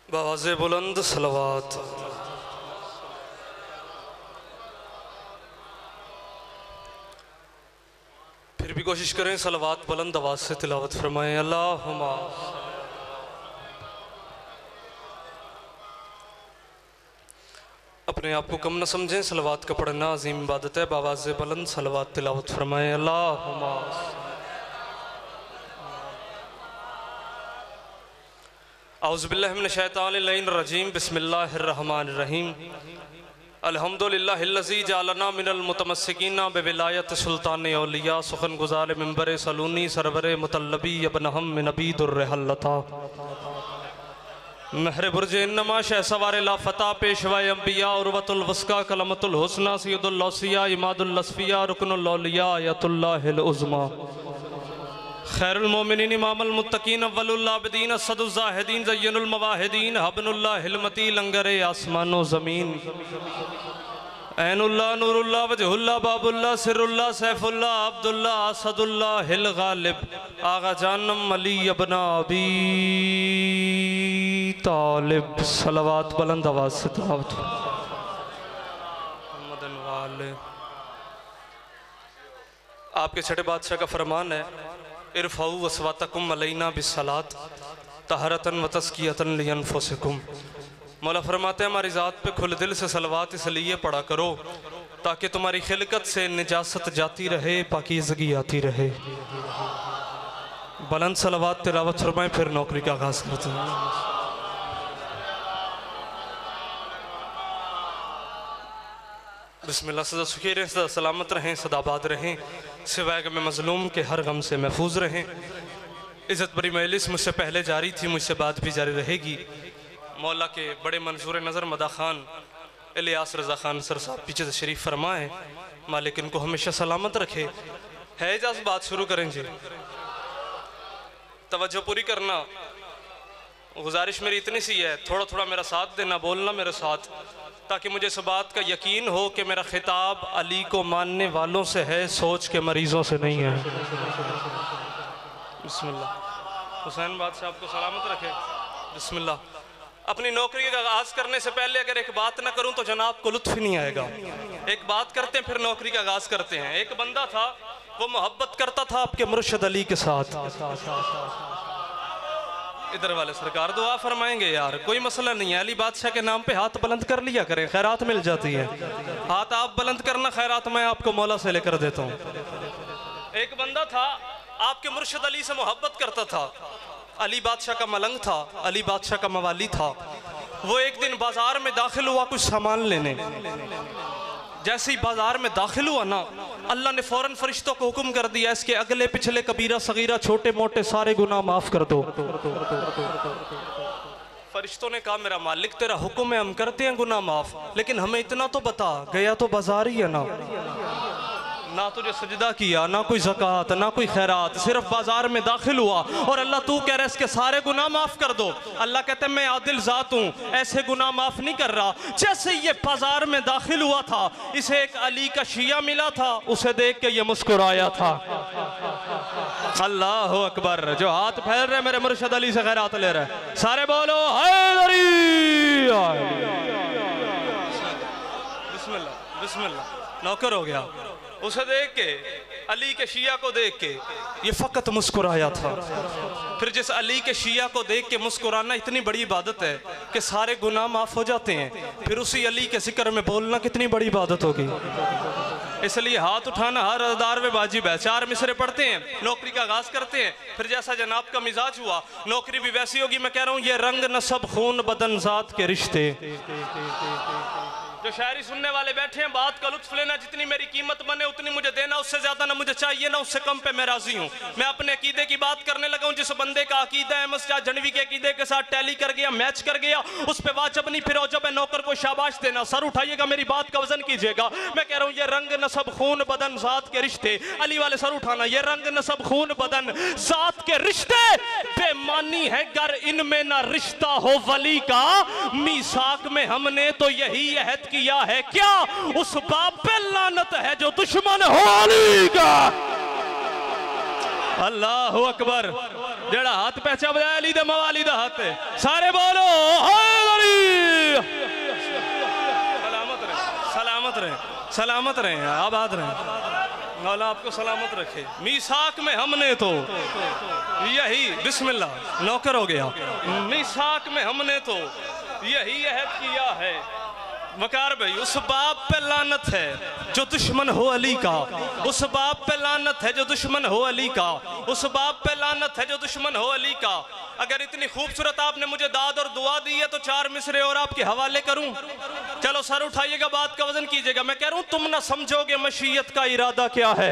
बावाज़े बुलंद सलवात। फिर भी कोशिश करें सलवात बुलंद आवाज़ से तिलावत फरमाएं। अल्लाहुम्मा अपने आप को कम न समझें, सलवात का पढ़ना अजीम इबादत है। बावाज़े बुलंद सलवात तिलावत फरमाएं। अल्लाहुम्मा औज़ुबिल्लाहि मिनश्शैतानिर्रजीम बिस्मिल्लाहिर्रहमानिर्रहीम अल्हम्दुलिल्लाहिल्लज़ी जअलना मिनल मुतमस्सिकीना बिविलायत सुल्तान औलिया सुखन गुज़ार मिंबर सलूनी सरवर मुतल्लबी अबनहम मिन अबीदुर रहलता महर बुर्ज इन्नमा शहसवार लाफता पेशवा अंबिया उर्वतुल वस्का कलमतुल हुस्ना सय्यदुल लौसिया इमादुल लस्फिया रुकनुल औलिया आयतुल्लाहिल उज़्मा खैरुल मोमिनीन इमामुल मुत्तकीन अव्वलुल आबिदीन असदुल ज़ाहिदीन ज़य्यनुल मवाहिदीन हब्नुल्लाहिल मती लंगर आसमानो ज़मीन ऐनुल्लाह नूरुल्लाह वजहुल्लाह बाबुल्लाह सिरुल्लाह सैफुल्लाह अब्दुल्लाह असदुल्लाह हिल गालिब आगा जानम अली इब्न अबी तालिब। सलवात बुलंद आवाज़ से तिलावत। आपके छठे बादशाह का फरमान है, इरफ़ाऊ अस्वातकुम अलैना बिस्सलात तहरतन व तज़कियतन लिअन्फुसिकुम। मौला फरमाते हैं हमारी ज़ात पे खुले दिल से सलवात इसलिए पढ़ा करो ताकि तुम्हारी खिलकत से निजासत जाती रहे, पाकीज़गी आती रहे। बुलंद सलवात तिलावत फरमाएं, फिर नौकरी का आगाज़ करते हैं। बिस्मिल्लाह। सदा सुखी रहें, सदा सलामत रहें, सदाबाद रहें, सिवाय गम मज़लूम के हर गम से महफूज रहें। इज़्ज़त बरी मजलिस मुझसे पहले जारी थी, मुझसे बाद भी जारी रहेगी। मौला के बड़े मंजूर नज़र मदा ख़ान इलियास रज़ा ख़ान सर साहब पीछे से शरीफ फरमाएँ, मालिक इनको हमेशा सलामत रखे। है इजाज़त बात शुरू करें जी? तवज्जो पूरी करना, गुजारिश मेरी इतनी सी है, थोड़ा थोड़ा मेरा साथ देना, बोलना मेरे साथ, ताकि मुझे इस बात का यकीन हो कि मेरा खिताब अली को मानने वालों से है, सोच के मरीज़ों से नहीं है। बिस्मिल्लाह। हुसैन बादशाह आपको सलामत रखे। बिस्मिल्लाह। अपनी नौकरी का आगाज़ करने से पहले अगर एक बात ना करूं तो जनाब को लुत्फ़ ही नहीं आएगा। एक बात करते हैं फिर नौकरी का आगाज़ करते हैं। एक बंदा था, वो मोहब्बत करता था आपके मुर्शिद अली के साथ। इधर वाले सरकार दुआ फरमाएंगे यार, कोई मसला नहीं है। अली बादशाह के नाम पे हाथ बुलंद कर लिया करें, खैरात मिल जाती है। हाथ आप बुलंद करना, खैरात मैं आपको मौला से लेकर देता हूँ। एक बंदा था, आपके मुर्शिद अली से मोहब्बत करता था, अली बादशाह का मलंग था, अली बादशाह का मवाली था। वो एक दिन बाजार में दाखिल हुआ कुछ सामान लेने। जैसे ही बाजार में दाखिल हुआ ना, अल्लाह ने फौरन फरिश्तों को हुक्म कर दिया, इसके अगले पिछले कबीरा सगीरा छोटे मोटे सारे गुनाह माफ कर दो। फरिश्तों ने कहा मेरा मालिक तेरा हुक्म है, हम करते हैं गुनाह माफ, लेकिन हमें इतना तो बता, गया तो बाजार ही है ना तुझे सजदा किया, ना कोई ज़कात, ना कोई खैरात, सिर्फ बाजार में दाखिल हुआ और अल्लाह तू कह रहा है इसके सारे गुनाह माफ कर दो। अल्लाह कहते हैं मैं आदिल ज़ात हूँ, ऐसे गुनाह माफ नहीं कर रहा। जैसे ये बाजार में दाखिल हुआ था, इसे एक अली का शिया मिला था, उसे देख के ये मुस्कुराया था। अल्लाह अकबर। जो हाथ फैल रहे मेरे मुर्शिद अली से खैरात ले रहे, सारे बोलो हैदरी। बिस्मिल्लाह बिस्मिल्लाह। नौकर हो गया। उसे देख के, अली के शिया को देख के ये फ़कत मुस्कुराया था। फिर जिस अली के शिया को देख के मुस्कुराना इतनी बड़ी इबादत है कि सारे गुनाह माफ़ हो जाते हैं, फिर उसी अली के जिक्र में बोलना कितनी बड़ी इबादत होगी। इसलिए हाथ उठाना हर अदार में वाजिब है। 4 मिसरे पढ़ते हैं, नौकरी का आगाज़ करते हैं। फिर जैसा जनाब का मिजाज हुआ, नौकरी भी वैसी होगी। मैं कह रहा हूँ ये रंग नसब खून बदन ज़ात के रिश्ते। जो शायरी सुनने वाले बैठे हैं, बात का लुत्फ लेना, जितनी मेरी कीमत बने उतनी मुझे देना, उससे ज्यादा ना मुझे चाहिए ना उससे कम पे मैं राजी हूँ। मैं अपने अकीदे की बात करने लगा हूँ। जिस बंदे का अकीदा अहमद शाह जनवी के अकीदे के साथ टैली कर गया, मैच कर गया, उस पर वाजिब नहीं फिर औजब है नौकर को शाबाश देना। सर उठाइएगा, मेरी बात का वजन कीजिएगा। मैं कह रहा हूँ ये रंग नसब खून बदन ज़ात के रिश्ते, अली वाले सर उठाना, ये रंग नसब खून बदन ज़ात के रिश्ते बेमानी है गर इनमें ना रिश्ता हो वली का। मीसाक में हमने तो यही अहद किया है, क्या उस बाप पे लानत है जो दुश्मन हो अली का। अल्लाह अकबर। जेड़ा हाथ पहचा बजाया अली दे मवाली दा हाथ है। सारे बोलो हैदरी। सलामत रहे, सलामत रहे, सलामत रहे, आबाद रहे, मौला आपको सलामत रखे। मीसाक में हमने तो यही, बिस्मिल्लाह नौकर हो गया। मीसाक में हमने तो यही अहद किया है। वकार भाई, उस बाप पे लानत है जो दुश्मन हो अली का, उस बाप पे लानत है जो दुश्मन हो अली का, उस बाप पे लानत है जो दुश्मन हो अली का। अगर इतनी खूबसूरत आपने मुझे दाद और दुआ दी है तो 4 मिसरे और आपके हवाले करूं। चलो सर उठाइएगा, बात का वजन कीजिएगा। मैं कह रहा हूं तुम ना समझोगे मशीयत का इरादा क्या है।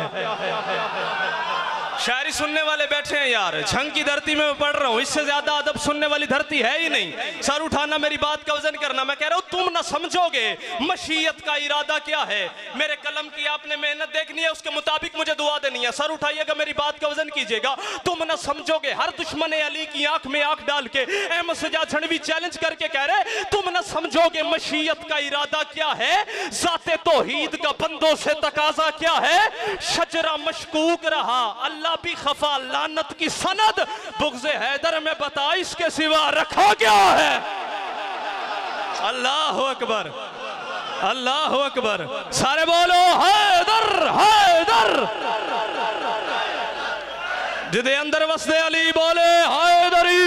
शायरी सुनने वाले बैठे हैं यार, झंग की धरती में मैं पढ़ रहा हूँ, इससे ज्यादा अदब सुनने वाली धरती है ही नहीं। सर उठाना, मेरी बात का वजन करना। मैं कह रहा हूँ तुम ना समझोगे मशीयत का इरादा क्या है। मेरे कलम की आपने मेहनत देखनी है, उसके मुताबिक मुझे दुआ देनी है। सर उठाइएगा, मेरी बात का वजन कीजिएगा। तुम ना समझोगे, हर दुश्मन अली की आंख में आंख डाल के अहमद सजाद झंडवी चैलेंज करके कह रहे तुम ना समझोगे मशीयत का इरादा क्या है। जाते तौहीद का बंदों से तकाजा क्या है। शजरा मशकूक रहा अल्लाह भी खफा, लानत की सनद बुग़्ज़े हैदर में बता इसके सिवा रखा क्या है। अल्लाह अकबर, अल्लाह अकबर। सारे बोलो हैदर, हैदर। जिदे अंदर वसदे अली बोले हैदरी।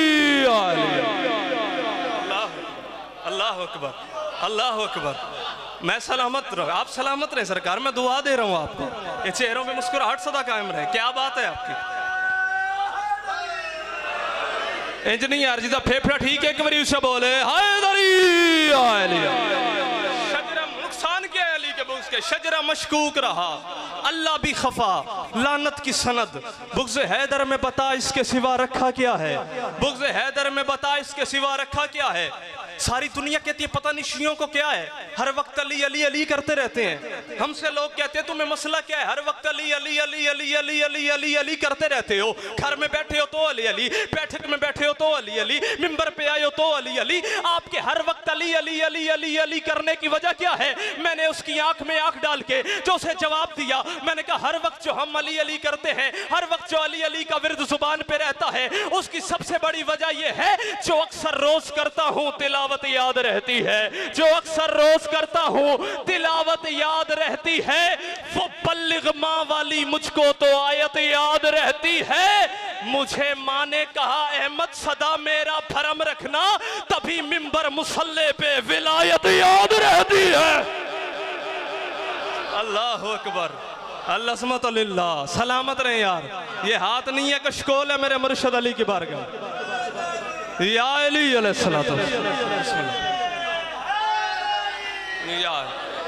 अल्लाह अकबर, अल्लाह अकबर। मैं सलामत रहूं, आप सलामत रहे सरकार। मैं दुआ दे रहा हूं आपको, ये चेहरों पे मुस्कुराहट सदा कायम रहे। क्या बात है आपकी। इंज नहीं यार, जिदा फेफड़ा ठीक है एक बारी उसे बोले हैदरी। शजरा नुकसान क्या है अली के बुग़्ज़ के। शजरा मशकूक रहा अल्लाह भी खफा, लानत की सनद बुग़्ज़े हैदर में बता इसके सिवा रखा क्या है। बुग़्ज़े हैदर में बता इसके सिवा रखा क्या है। सारी दुनिया कहती है पता नहीं शियों को क्या है, हर वक्त अली अली अली करते रहते हैं। हमसे लोग कहते हैं तुम्हें मसला क्या है, हर वक्त अली अली अली अली अली अली अली अली करते रहते हो। घर में बैठे हो तो अली अली, बैठक में बैठे हो तो अली अली, मिंबर पे आए हो तो अली अली। आपके हर वक्त अली अली अली अली अली करने की वजह क्या है। मैंने उसकी आंख में आंख डाल के जो उसे जवाब दिया, मैंने कहा हर वक्त जो हम अली अली करते हैं, हर वक्त जो अली अली का विर्द जुबान पे रहता है, उसकी सबसे बड़ी वजह यह है जो अक्सर रोज करता हूँ तिलावत याद रहती है। जो अक्सर रोज करता हूँ तिलावत याद रहती है। वो बल्लिग माँ वाली मुझको तो आयत याद रहती है। मुझे माँ ने कहा अहमद सदा मेरा भरम रखना, तभी मिंबर मुसल्ले पे विलायत याद रहती है। अल्लाह अकबर, अल्लाह सलामत रहे यार। ये हाथ नहीं है कशकोल है मेरे मुर्शद अली की बारगाह। या अली अलैहिस्सलातु यार,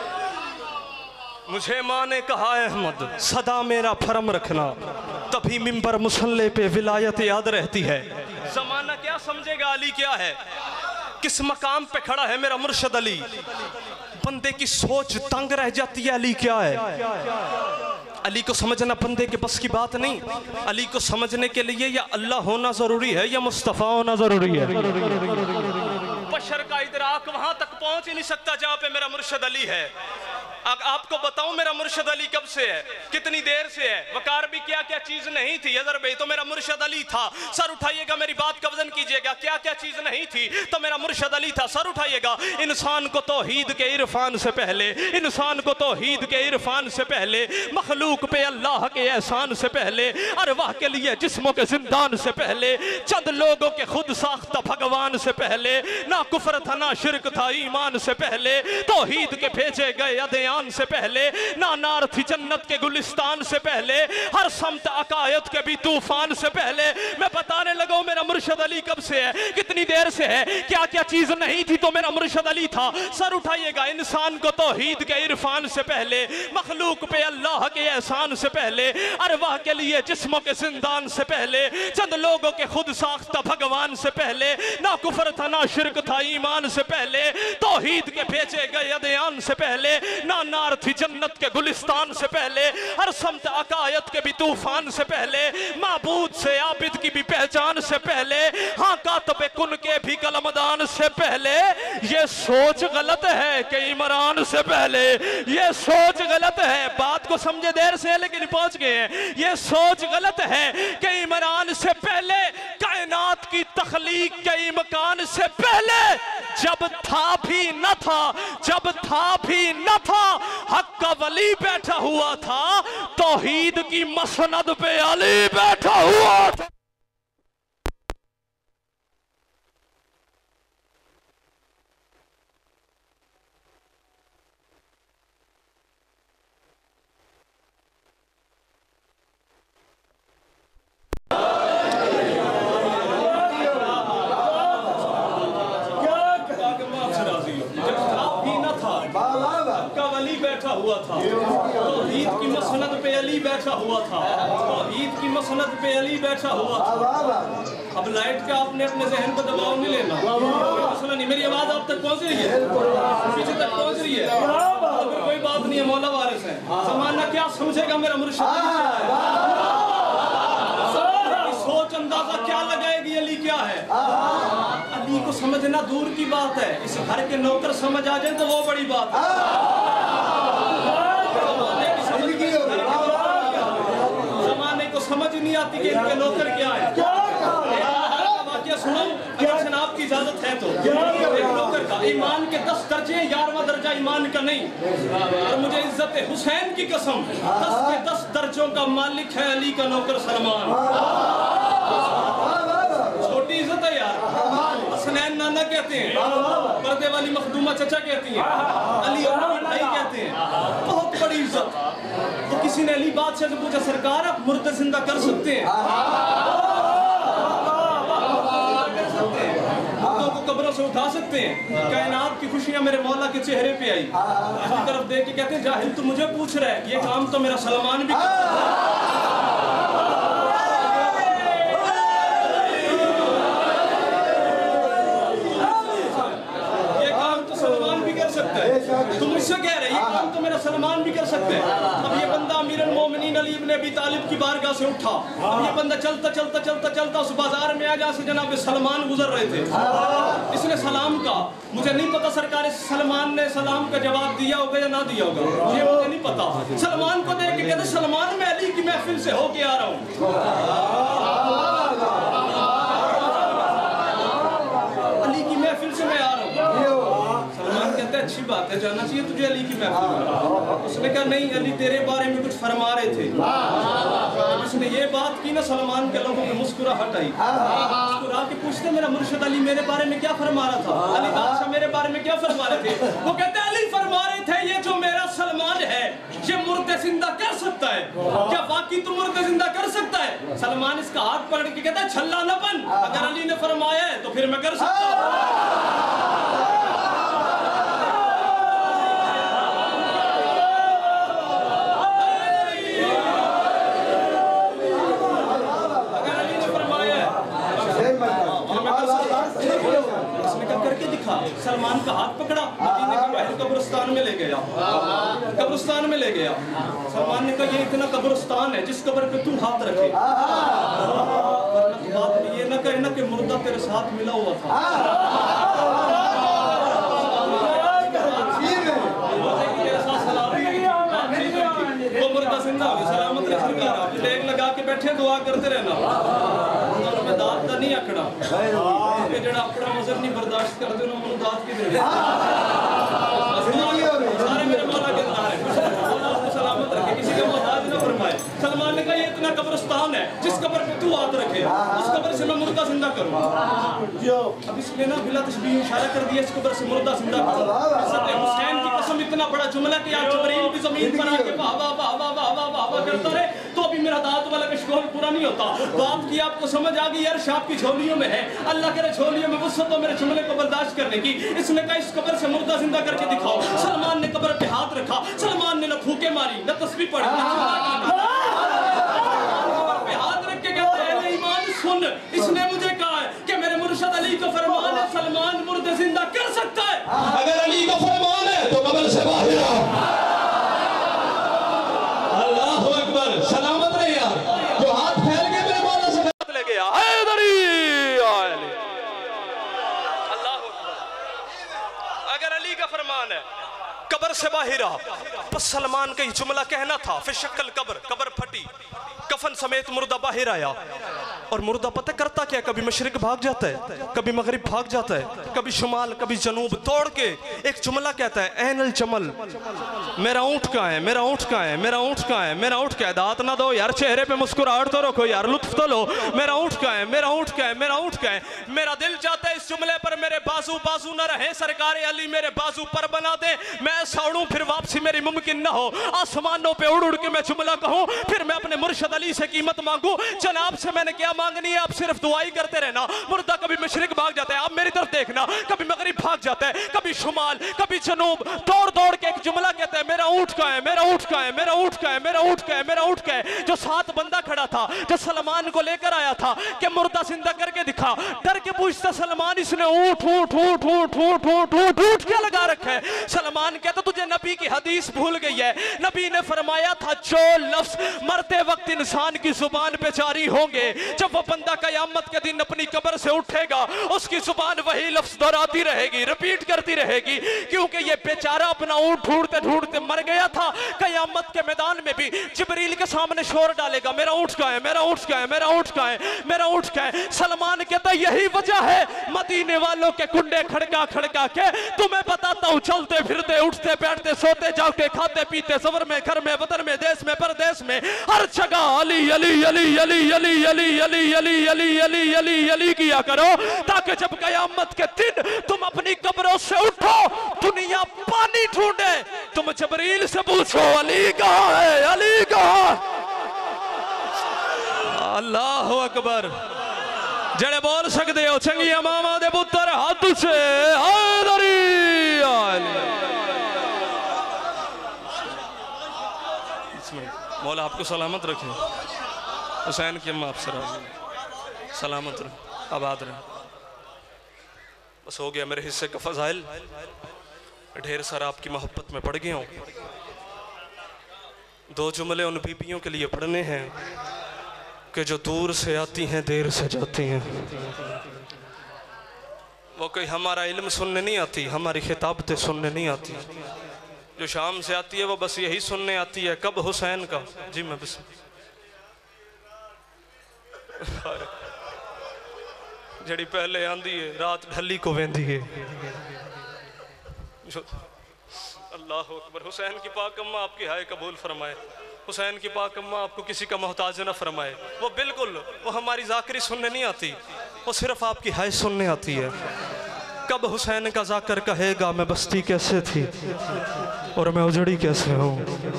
मुझे माँ ने कहा अहमद सदा मेरा फरम रखना, तभी मिंबर मुसल्ले पे विलायत याद रहती है। जमाना क्या समझेगा अली क्या है, किस मकाम पे खड़ा है मेरा मुर्शद अली। बंदे की सोच तंग रह जाती है अली क्या है। अली को समझना बंदे के बस की बात नहीं। अली को समझने के लिए या अल्लाह होना जरूरी है या मुस्तफ़ा होना जरूरी है। बशर का इदराक वहां तक पहुंच ही नहीं सकता जहां पे मेरा मुर्शद अली है। आपको बताऊं मेरा मुर्शद अली कब से है, कितनी देर से है। वकार भी क्या क्या चीज नहीं थी, अजर भाई तो मेरा मुर्शद अली था। सर उठाइएगा, मेरी बात का वजन कीजिएगा। क्या क्या चीज नहीं थी तो मेरा मुर्शद अली था। सर उठाइएगा। इंसान को तौहीद के इरफान से पहले, इंसान को तौहीद के इरफान से पहले, मखलूक पे अल्लाह के एहसान से पहले, अरवाह के लिए जिस्मों के जिंदान से पहले, चंद लोगों के खुद साख्ता भगवान से पहले, ना कुफर था ना शिरक था ईमान से पहले, तौहीद के भेजे गए अदयान से पहले, ना नार थी जन्नत के गुलिस्तान से पहले, हर समत अकायद के भी तूफान से पहले। मैं बताने लगा हूं मेरा मुर्शद अली कब से है, कितनी देर से है, क्या क्या चीज नहीं थी तो मेरा मुर्शद अली था। सर उठाइएगा। इंसान को तौहीद के इरफान से पहले, मखलूक पे अल्लाह के एहसान से पहले, अरवाह के लिए जिस्मों के जिंदान से पहले, चंद लोगों के खुद साख्ता भगवान से पहले, ना कुफर था ना शिरक था ईमान से पहले, तौहीद के भेजे गए अदयान से पहले, ना नार थी जन्नत के गुलिस्तान से पहले, हर समत अकायद के भी तूफान से पहले, माबूद से आबिद की भी पहचान से पहले, हाँ कातबे कुन के भी कलमदान इमरान से पहले ये सोच गलत है कि इमरान से पहले ये सोच गलत है। बात को समझे, देर से लेकिन पहुंच गए हैं। ये सोच गलत है कि इमरान से पहले कायनात की तख्लीक के इम्कान से पहले जब था भी न था, जब था भी न था, हक का वली बैठा हुआ था, तौहीद की मसनद पे अली बैठा हुआ था। हुआ था तौहीद की मसनद पे अली बैठा हुआ था, तौहीद की मसनद पे अली बैठा हुआ था। अब लाइट का आपने अपने जहन को दबाव नहीं लेना, मसला नहीं। मेरी आवाज आप तक पहुंच रही है, पीछे तक पहुंच रही है, तो फिर कोई बात नहीं है। मौला वारिस है, जमाना क्या समझेगा मेरा मुर्शिद सोच अंदाजा क्या लगाएगी अली क्या है। अली को समझना दूर की बात है, इस घर के नौकर समझ आ जाए तो वो बड़ी बात है। जमाने को समझ नहीं आती कि इनके नौकर क्या है। वाकया सुनो, अगर जनाब की इजाजत है तो। एक नौकर का ईमान के 10 दर्जे, 11वां दर्जा ईमान का नहीं। और मुझे इज्जत हुसैन की कसम, 10 के 10 दर्जों का मालिक है अली का नौकर सलमान। छोटी इज्जत है यार। हसनैन नाना कहते हैं, पर्दे वाली मखदूमा चचा कहती हैं, अली भाई कहते हैं, बहुत बड़ी इज्जत। तो किसी ने अली बादशाह से पूछा, सरकार आप मुर्दे जिंदा कर सकते हैं? मुर्दों को कब्रों से उठा सकते हैं? कायनात की खुशियां मेरे मौला के चेहरे पे आई। दूसरी तरफ देख के कहते हैं, जाहिल तू मुझे पूछ रहा है, ये काम तो मेरा सलमान भी तुम मुझसे कह रहे, ये काम तो मेरा सलमान भी कर सकते हैं। अब ये बंदा अमीरुल मोमिनीन अली इब्न अबी तालिब की बारगाह से उठा। अब ये बंदा चलता चलता चलता चलता उस बाजार में आ, जहाँ से जनाब सलमान गुजर रहे थे। इसने सलाम का, मुझे नहीं पता सरकार इस सलमान ने सलाम का जवाब दिया होगा या ना दिया होगा, मुझे नहीं पता। सलमान को देख के कहते, सलमान मैं अली की महफिल से होके आ रहा हूँ, अली की महफिल से मैं आ रहा हूँ। सलमान कहते हैं, अच्छी बात है, जाना चाहिए तुझे अली की महफिल में। उसने कहा नहीं, अली तेरे बारे में कुछ फरमा रहे थे। उसने ये बात की ना, सलमान के लोगों में मुस्कुराहट आई। मुस्कुरा के पूछते, मेरा मुर्शिद अली मेरे बारे में क्या फरमा रहा था? अली बादशाह मेरे बारे में क्या फरमा रहे थे? वो कहते हैं, अली फरमा रहे थे, ये जो मेरा सलमान है ये मुर्दे जिंदा कर सकता है। क्या वाकई तू मुर्दे जिंदा कर सकता है? सलमान इसका हाथ पकड़ के कहता है, छल्ला न बन, अगर अली ने फरमाया है तो फिर मैं कर सकता हूँ। सलमान का हाथ पकड़ा, मदीने के महल कब्रिस्तान में ले गया, कब्रिस्तान में ले गया। सलमान ने कहा, ये इतना कब्रिस्तान है, जिस कब्र पे तू हाथ रखे, बात में ये न कहे ना कि मुर्दा तेरे साथ मिला हुआ था। वो मुर्दा जिंदा हो गया, सलामत रहे सरकार। लेग लगा के बैठे, दुआ करते रहना। मैं दाद का नहीं आकड़ा, जेड़ा अपना मजहब नहीं बर्दाश्त करते उन्होंने दाद की दे। सारे मेरे मौला के अंदर है, सलामत रखे, किसी का मोहताज ना फरमाए। सलमान ने कहा, ये इतना कब्रिस्तान है, जिस कब्र पे तू हाथ रखे उस कब्र से मैं मुर्दा जिंदा करूँ। अब इसने ना बिला तशबीह इशारा कर दिया, इस कब्र से मुर्दा जिंदा करूँ। हुसैन की कसम, इतना बड़ा जुमला कि आज जबरील भी जमीन पर आके वाह वाह वाह वाह वाह वाह वाह वाह करता रहे तो अभी मेरा दाद वाला कशकोल पूरा नहीं होता। बात की आपको समझ आ गई, अर्श आपकी झोलियों में है, अल्लाह के झोलियों में वुसअत हो मेरे जुमले को बर्दाश्त करने की। इसने कहा, इस कब्र से मुर्दा जिंदा करके दिखाओ। सलमान ने कब्र पे हाथ रखा, सलमान ने न फूके मारी, न तस्बीह पढ़ी, पे हाथ रख के कहता है, ईमान सुन, इसने मुझे कहा है कि मेरे मुर्शिद अली को फरमान है, सलमान मुर्दे जिंदा कर सकता है। अगर अली का फरमान है तो कब्र से बाहर आओ। अल्लाहु अकबर, सलामत रहे यार, जो हाथ फैल के मेरे मौला से ले गया। अल्लाह कब्र से बाहर आ। बस सलमान का ये जुमला कहना था, फिर शक्ल कब्र, कब्र फटी, कफन समेत मुर्दा बाहर आया। और मुर्दा पता करता क्या, कभी मशरिक भाग जाता है, कभी मगरिब भाग जाता है, कभी शुमाल, कभी जनूब, दौड़ के एक जुमला कहता है, ऐनल जमल, मेरा ऊँट कहाँ है, मेरा ऊँट कहाँ है, मेरा ऊँट कहाँ है, मेरा ऊँट कहाँ है। दांत ना दो यार, चेहरे पे मुस्कुराहट तो रखो यार, लुत्फ तो लो। मेरा ऊँट कहाँ है, मेरा ऊँट कहाँ है, मेरा ऊँट कहाँ है। मेरा दिल चाहता है इस जुमले पर मेरे बाजू बाजू न रहे, सरकार अली मेरे बाजू पर बना दे, मैं सौड़ूं फिर वापसी मेरी मुमकिन न हो। आसमानों पे उड़ उड़ के मैं जुमला कहूँ, फिर मैं अपने मुर्शद अली से कीमत मांगू। जनाब से मैंने क्या मांगनी है, आप सिर्फ दुआई करते रहना। मुर्दा कभी मशरिक भाग जाता है, आप मेरी तरफ देखना, कभी मगरिब भाग जाता है, कभी शुमाल, कभी जनूब, दौड़ दौड़ के एक जुमला कहता है, मेरा ऊँट कहाँ है, मेरा ऊँट कहाँ है, मेरा ऊँट कहाँ है, मेरा ऊँट कहाँ है, मेरा ऊँट कहाँ है। जो साथ बंदा खड़ा था, जो सलमान को लेकर आया था कि मुर्दा जिंदा करके दिखा, डर के पूछता सलमान, इसने ऊँट ऊँट ऊँट ऊँट ऊँट ऊँट ऊँट ऊँट क्या लगा रखा है। सलमान कहता तुझे नबी की हदीस भूल गई है, नबी ने फरमाया था जो लफ्ज मरते वक्त इंसान की जुबान पे जारी होंगे, जब वो बंदा कयामत के दिन अपनी कब्र से उठेगा, उसकी जुबान वही लफ्ज दोहराती रहेगी, रिपीट करती रहेगी, क्योंकि ये बेचारा अपना ऊँट ढूंढते ढूंढते मर गया था। कयामत के मैदान में भी जिब्रील के सामने शोर डालेगा, मेरा ऊँट कहाँ है, मेरा ऊँट कहाँ है, मेरा ऊँट कहाँ है, मेरा ऊँट कहाँ है। सलमान कहता यही वजह है मदीने वालों के कुंडे खड़का खड़का के तुम्हें बताता हूँ, चलते फिरते उठते बैठते सोते जागते खाते पीते सफर में घर में वतन में देश में परदेश में हर जगह अली अली अली अली अली अली अली अली अली अली अली अली किया करो, ताकि जब कयामत के दिन तुम अपनी कब्रों से उठो दुनिया पानी ढूंढे, तुम जिब्रील से पूछो अली कहाँ है, अली कहाँ। अल्लाह अकबर। जड़े बोल सकते हो चंगिया मामा दे पुत्र हाथ से मौला आपको सलामत रखे, हुसैन की अम्मा आपसे सलामत रहे, आबाद रहे। बस हो गया मेरे हिस्से का फजाइल, ढेर सारा आपकी मोहब्बत में पड़ गया हूँ। दो जुमले उन बीबियों के लिए पढ़ने हैं कि जो दूर से आती हैं देर से जाती हैं। वो कोई हमारा इल्म सुनने नहीं आती, हमारी खिताबतें सुनने नहीं आती। जो शाम से आती है वो बस यही सुनने आती है, कब हुसैन का। जी मैं बस जड़ी पहले आंदी है रात ढली को वेंदी है। अल्लाह अकबर। हुसैन की पाक अम्मा आपकी हाय कबूल फरमाए, हुसैन की पाक अम्मा आपको किसी का मोहताज न फरमाए। वो बिल्कुल वो हमारी जाकरी सुनने नहीं आती, वो सिर्फ आपकी हाय सुनने आती है। कब हुसैन का जाकर कहेगा मैं बस्ती कैसे थी और मैं उजड़ी कैसे हूँ।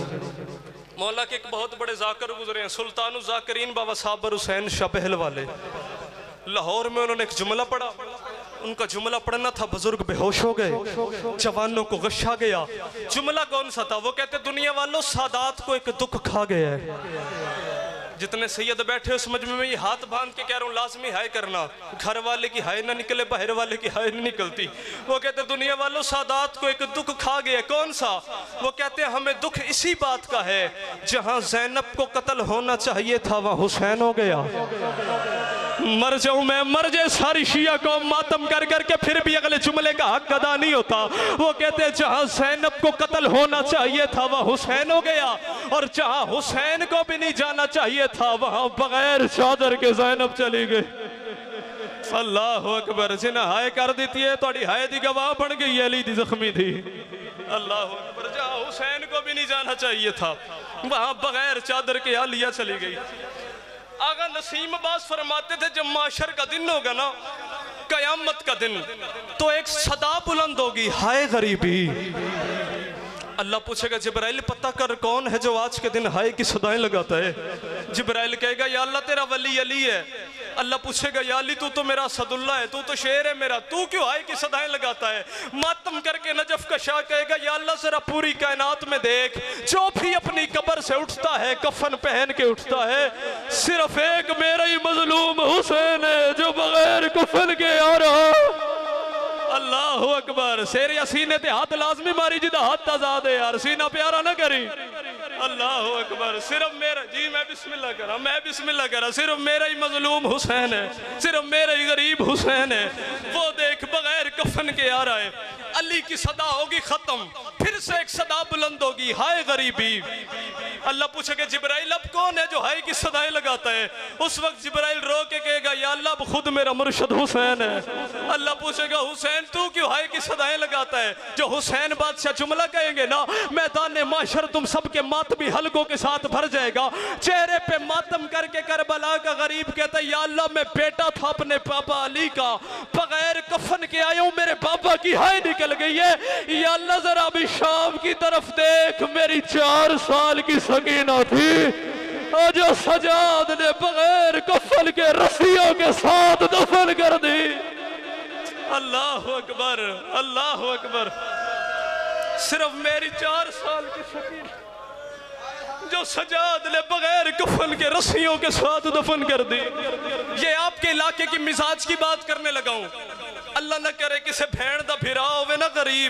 मौला के एक बहुत बड़े जाकर गुजरे हैं, सुल्तान जाकरीन बाबा साबर हुसैन शाह वाले। लाहौर में उन्होंने एक जुमला पढ़ा, उनका जुमला पढ़ना था, बुजुर्ग बेहोश हो गए, जवानों को गशा गया। जुमला कौन सा था? वो कहते दुनिया वालों सादात को एक दुख खा गया है। जितने सैयद बैठे उस मजमे में ये हाथ बांध के कह रहा हूँ लाजमी हाय करना, घर वाले की हाय ना निकले बाहर वाले की हाय नहीं निकलती। वो कहते दुनिया वालों सादात को एक दुख खा गया। कौन सा? वो कहते हमें दुख इसी बात का है जहाँ ज़ैनब को कत्ल होना चाहिए था वहाँ हुसैन हो गया। मर जाऊं मैं, मर जाए सारी शिया को मातम कर करके, फिर भी अगले जुमले का हक अदा नहीं होता। वो कहते जहां ज़ैनब को कत्ल होना चाहिए था वह हुसैन हो गया, और जहां हुसैन को भी नहीं जाना चाहिए था वहां बगैर चादर के ज़ैनब चली गई। अल्लाह अकबर। जिन्हें हाय कर देती है थोड़ी हाय दी गवाह बन गई, अली दी जख्मी थी। अल्लाह अकबर। जहां हुसैन को भी नहीं जाना चाहिए था वहां बगैर चादर के आलिया चली गई। आगा नसीम अब्बास फरमाते थे जब माशर का दिन होगा ना, कयामत का दिन, तो एक सदा बुलंद होगी, हाय गरीबी। अल्लाह पूछेगा जिब्राइल पता कर कौन है जो आज के दिन हाय की सदाएं लगाता है। जिब्राइल कहेगा या अल्लाह तेरा वली अली है। अल्लाह पूछेगा या अली तू तो मेरा सदुल्ला है, तू तो शेर है मेरा, तू क्यों हाय की सदाएं लगाता है। मातम करके नजफ का शाह कहेगा या अल्लाह जरा पूरी कायनात में देख, जो भी अपनी कब्र से उठता है कफन पहन के उठता है, सिर्फ एक मेरा ही मजलूम हुसैन है जो बगैर कफन के आ रहा। अल्लाह अकबर। शेर या सीने ते हाथ लाजमी मारी जिदा हाथ आजाद है यार, सीना प्यारा ना करी। अल्लाह अकबर। सिर्फ मेरा, जी मैं बिस्मिल्लाह करा, मैं बिस्मिल्लाह करा, सिर्फ मेरा ही मजलूम हुसैन है, सिर्फ मेरा ही गरीब हुसैन है। वो देख बगैर कफन के आ रहा है। अली की सदा होगी खत्म, फिर से एक सदा बुलंद होगी, हाय गरीबी। अल्लाह पूछेगा जिब्राइल अब कौन है जो हाय की सदाएं लगाता है? उस वक्त जिब्राइल रो के कहेगा या अल्लाह अब खुद मेरा मुर्शिद हुसैन है। अल्लाह पूछेगा हुसैन तू क्यों हाय की सदाएं लगाता है? जो हुसैन बादशाह जुमला कहेंगे ना, मैदान माशर तुम सबके मातमी हलकों के साथ भर जाएगा। चेहरे पे मातम करके करबला का गरीब कहता है या अल्लाह मैं बेटा था अपने पापा अली का, बगैर कफन के आया हूं, मेरे पापा की हाय निकल गई है। या अल्लाह जरा भी शाम की तरफ देख, मेरी 4 साल की सकीना थी और जो सजाद ने बगैर कफन के रस्सियों के साथ दफन कर दी। अल्लाह अकबर, अल्लाह अकबर। सिर्फ मेरी 4 साल की सकीना जो सजाद ने बगैर कफन के रस्सियों के साथ दफन कर दी। ये आपके इलाके की मिजाज की बात करने लगा हूं। अल्लाह न करे किसी बहन का फिरा होवे ना गरीब,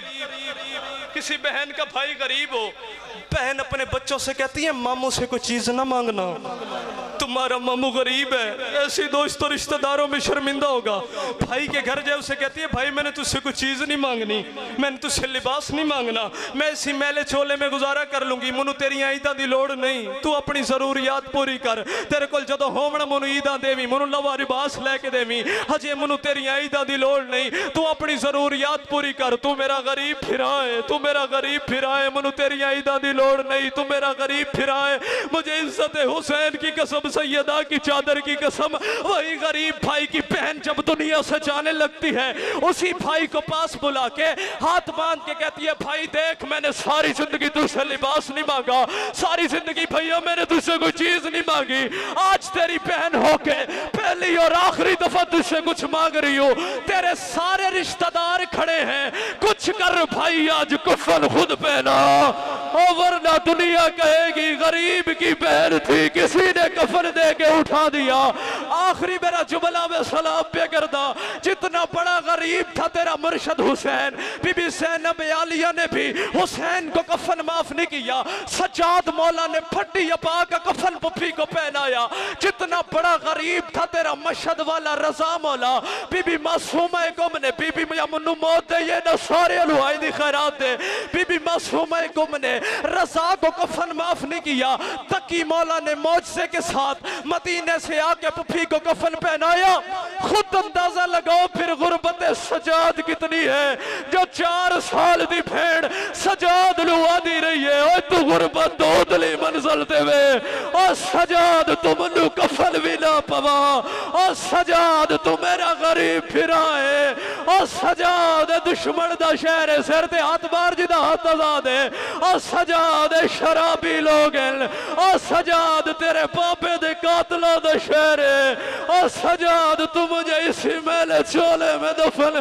किसी बहन का भाई गरीब हो, बहन अपने बच्चों से कहती है मामू से कोई चीज ना मांगना, तुम्हारा मामू गरीब है। ऐसी दोस्तों रिश्तेदारों में शर्मिंदा होगा। भाई के घर जाए उसे कहती है भाई मैंने तुझसे कोई चीज नहीं मांगनी, मैंने तुझसे लिबास नहीं मांगना, मैं इसी मैले छोले में गुजारा कर लूंगी, मनु तेरी ईदा की लोड़ नहीं, तू अपनी जरूरियात पूरी कर। तेरे को जो होवना मनु ईदा देवी, मनु लवा लिबास लैके देवी, हजे मनु तेरी ईदा की लोड़ नहीं, तू अपनी जरूरियात पूरी कर। तू मेरा गरीब फिरा है, तू मेरा गरीब फिरा है, मनु तेरी ईदा की लोड़ नहीं, तू मेरा गरीब फिरा है। मुझे इज्जत हुसैन की कसम, सैयदा की चादर की कसम, वही गरीब भाई की बहन जब दुनिया से जाने लगती है, उसी भाई को पास बुला के हाथ बांध के कहती है भाई देख मैंने सारी जिंदगी तुझसे लिबास नहीं मांगा, सारी जिंदगी भैया मैंने तुझसे कोई चीज नहीं मांगी, आज तेरी बहन होके पहली और आखिरी दफा तुझसे कुछ मांग रही हो। तेरे सारे रिश्तेदार खड़े हैं, कुछ कर भाई आज कफन खुद पहना, और वरना दुनिया कहेगी गरीब की बहन थी किसी ने कफन दे के उठा दिया। आखिरी मेरा जुमला में सलाम पे करदा, जितना बड़ा गरीब था तेरा मुर्शिद हुसैन, बीबी ज़ैनब आलिया ने भी हुसैन को कफन माफ नहीं किया, सज्जाद मौला ने फटी अपा का कफन पुप्पी को पहनाया। जितना बड़ा गरीब था तेरा मशहद वाला रजा मौला, बीबी मासूमा गुम ने, बीबी मनु मौत दे ये ना सारे हलवाई दी खैरात दे, बीबी मासूमा गुम ने रजा को कफन माफ नहीं किया। तकी मौला ने मौजज़े के साथ मदीने से आके पुप्पी को कफन पहनाया। खुद अंदाजा लगाओ फिर गुर्बत सजाद कितनी है, जो 4 साल दी भेड़ सजाद नु आदी रही है, ओए तू गुर्बत दोदली मंजिल ते वे, ओ सजाद तू मनु कफन भी ना पवा, ओ सजाद तू मेरा गरीब फिरा है, ओ सजाद दुश्मन दा शहर है, सिर ते हाथ मार जिदा हाथ आजाद है, ओ सजाद शराबी लोग हैं, ओ सजाद तेरे पापे दे कातलों दा शहर है, ओ सजाद तू मुझे इसी मेले चोले में दफन।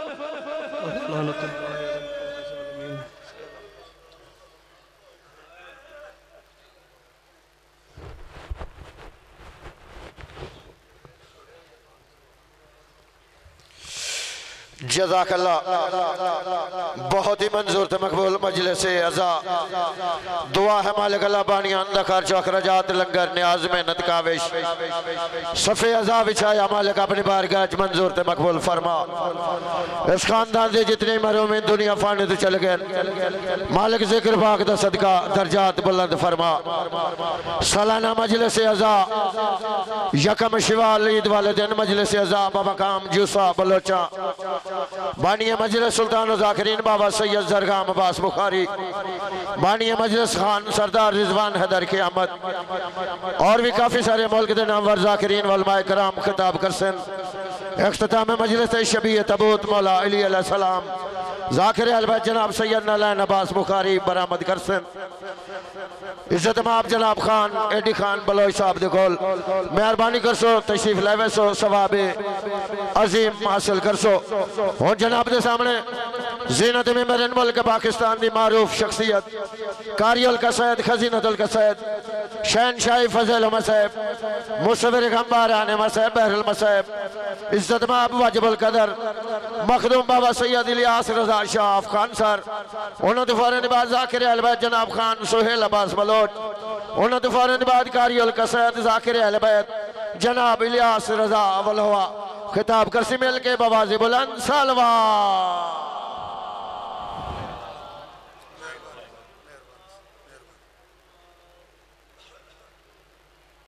जज़ाकल्लाह, बहुत ही मंजूर थे मकबूल मजलिस अज़ा। दुआ है मालिक अल्लाह बानिया अंदा खर्च अखराजात लंगर न्याज मेहनत काविश सफ़े अज़ा बिछाया मालिक अपनी बारगाह च मंजूर थे मकबूल फरमा। इस खानदान से जितने मरों में दुनिया फाने तो चल गए, मालिक ज़िक्र पाक दा सदका दर्जात बुलंद फरमा। सालाना मजलिस अज़ा यकम शिवाल ईद वाले दिन मजलिस अज़ा बाबा काम जूसा बलोचा बानिया मजलिस सुल्तान ज़ाकिरीन बाबा सैयद जरगाम अब्बास बुखारी, बानिया मजलिस खान सरदार रिजवान हैदर की आमद, और भी काफ़ी सारे मुल्क के नामवर ज़ाकिरीन वलमाए कराम खिताब करसन। इख्तिताम मजलिस शबी तबूत मौला अली अलैहिस्सलाम ज़ाकिर अलबैत जनाब सैयद नलैन अब्बास बुखारी बरामद करसन। इज्जत माब जनाब खान एडी खान बलोच साहब दे कोल मेहरबानी करसो तशरीफ लावे सो सवाब अजीम हासिल करसो। और जनाब के सामने जीनत में मेरे मुल्क पाकिस्तान की मारूफ शख्सियत कारियल का सैद खजीनतुल का सैद शहनशाही फजल मसैब मुसविर गंबारान मसैब बहरुल मसैब इज्जत माब वाजिबुल कदर मखदूम बाबा सैयद इलियास रजा शाह खान सर, उन्होंने फौरन बाद ज़ाकिर अलबैत जनाब खान सोहेल अब्बास बलोच, उन्होंने फौरन बाद कारियल का सैद ज़ाकिर अलबैत जनाब इलियास रजा वलवा खिताब करसी मिल के बवाज़ी बुलंद सलवा।